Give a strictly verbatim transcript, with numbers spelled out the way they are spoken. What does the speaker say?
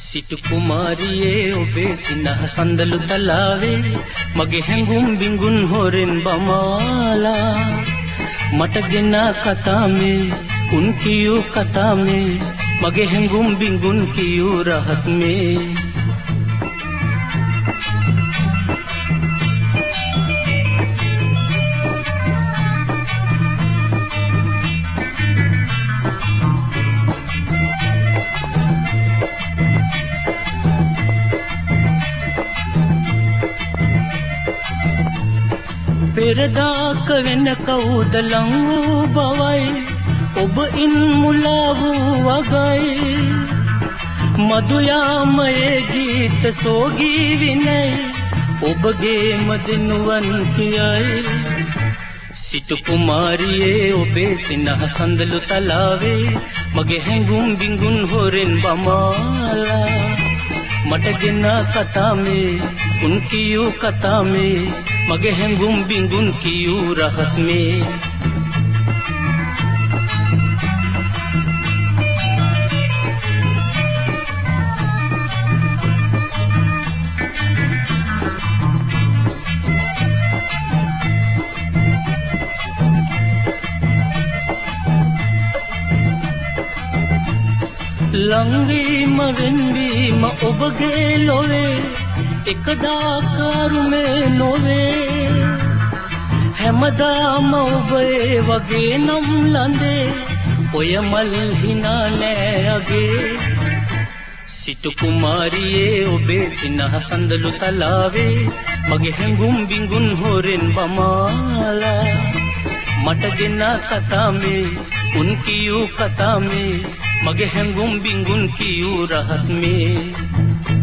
සිටු කුමාරියේ ඔබේ සිනහ සඳලු තලාවේ මගේ හැඟුම් බිඟුන් හොරෙන් බමාලා මට ගෙන කතා මේ උන් කියූ කතා මේ මගේ හැඟුම් බිඟුන් කියූ රහස් මේ පෙරදාක වෙන කවුද ලං වූ බවයි ඔබ ඉන් මුලා වූ වගයි මధుයාමයේ ගීත සෝගී විනයි ඔබගේම දිනුවන් කියයි සිටු කුමාරියේ ඔබේ සිනහ සඳලු තලාවේ මගේ හැඟුම් බිඟුන් හොරෙන් බමාලා මට ගෙන කතා මේ උන් කියූ කතා මේ මගේ හැඟුම් බිඟුන් කියූ රහස් මේ ලංවීම වෙන්වීම ඔබගේ ලොවේ එකදාකාරුමේ නොවේ හැමදාම ඔබේ වගේ නම් ලඳේ ඔය මල් හිනා නෑ අගේ සිටු කුමාරියේ ඔබේ සිනහ සඳලු තලාවේ මගේ හැඟුම් බිඟුන් හොරෙන් බමාලා මට ගෙන කතා මේ උන් කියූ කතා මේ මගේ හැඟුම් බිඟුන් කියූ රහස් මේ